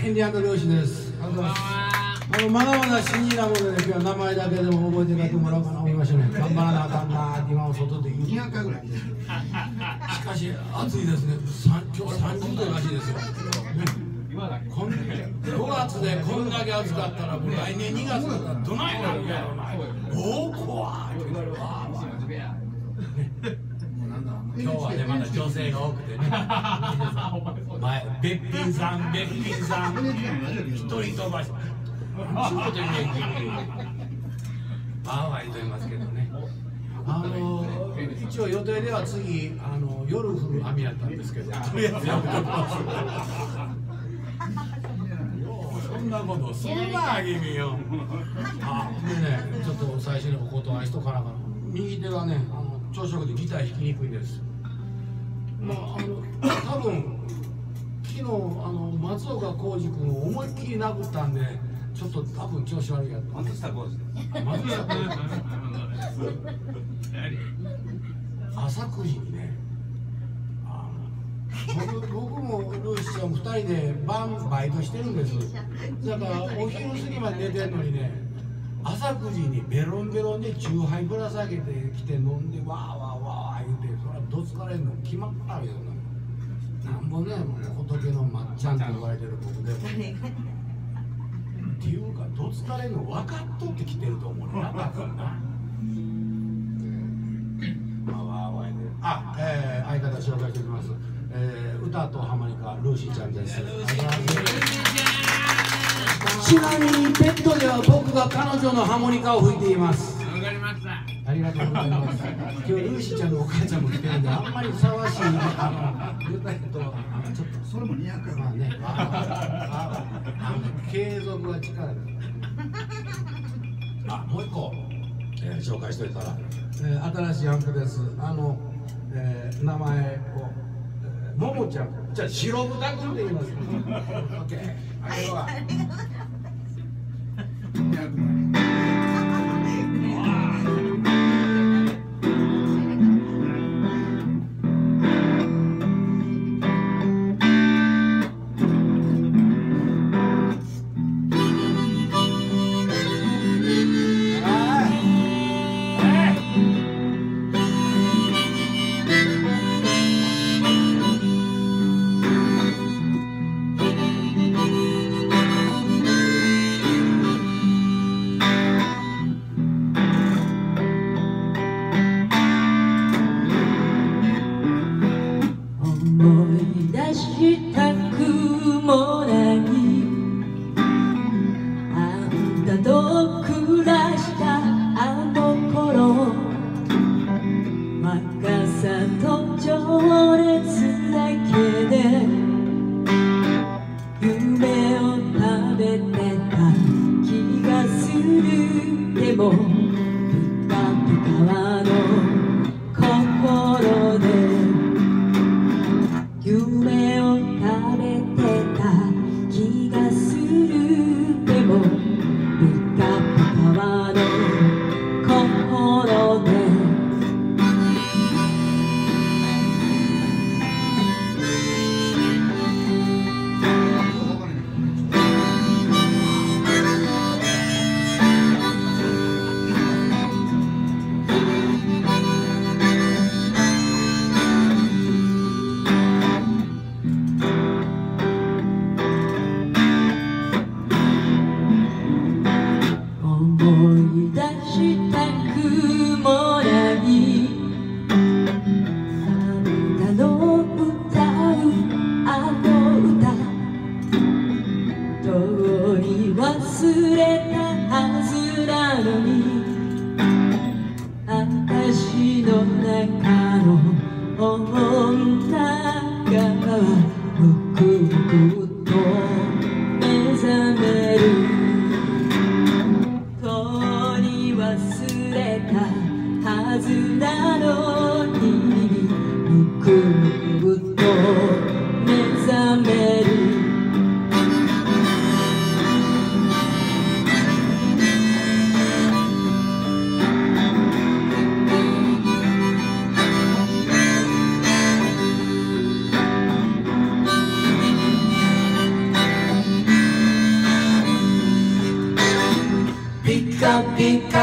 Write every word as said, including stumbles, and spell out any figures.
インディアンド漁師です。あの、まだまだ新人なもので、今日は名前だけでも覚えて帰ってもらおうかな思いましたね。頑張らなあかんなって今も外でにひゃっかいぐらい。しかし暑いですね。今日さんじゅうどらしいですよ。こんごがつでこんだけ暑かったら、来年にがつだったらどないなるんやろうな。おお、怖い。今日はね、まだ女性が多くてね。前、べっぴんさん、べっぴんさん、一人飛ばし。何ちゅうこと言うねん、バーワイと言いますけどね。あの一応予定では次、あの夜降る雨やったんですけど、とりあえずやめときます。そんなことすんな、君よ。あ、でね、ちょっと最初にお断りしとかなあかん。右手がね、あの朝食でギター弾きにくいんです。まあ、あの多分昨日あの松岡浩二君を思いっきり殴ったんで、ちょっと多分調子悪いやつ。松下浩二。松下浩二。朝くじにね。僕僕もルーシちゃん二人で晩バイトしてるんです。だからお昼過ぎまで寝てんのにね、朝くじにベロンベロンでチューハイぶら下げてきて飲んでわーわーわー言うて、それはどつかれんの決まったわけよな。なんぼね、もう仏のまっちゃんって言われてる僕でも。っていうか、どつかれんの分かっとってきてると思うね。なんだかな。まあわーわー言うて。あ、えー、相方紹介しておきます。えー、歌とハモニカルーシーちゃんです。ちなみにペットでは僕が彼女のハモニカを吹いています。わかりました。ありがとうございます。今日ルーシーちゃんのお母ちゃんも来てるんで、あんまりふさわしいあの歌とちょっとそれもにひゃっかいまあね。あの継続は力だ。あ、もう一個、えー、紹介しといたら、えー、新しいアンプです。あの、えー、名前を。ももちゃん、じゃあ白豚くんで言います。オッケー。あれは。 「 カピカ